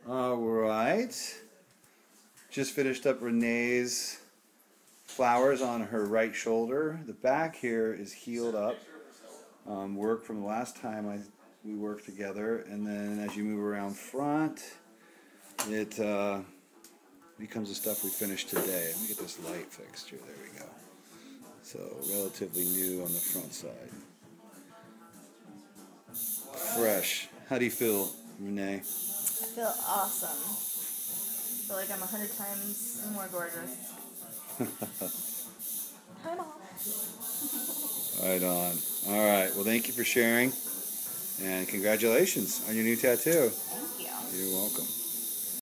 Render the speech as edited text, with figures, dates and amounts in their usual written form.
Alright. Just finished up Renee's flowers on her right shoulder. The back here is healed up. Work from the last time we worked together. And then as you move around front, it becomes the stuff we finished today. Let me get this light fixture. There we go. So relatively new on the front side. Fresh. How do you feel, Renee? I feel awesome. I feel like I'm 100 times more gorgeous. Hi, Mom. Right on. All right. Well, thank you for sharing, and congratulations on your new tattoo. Thank you. You're welcome.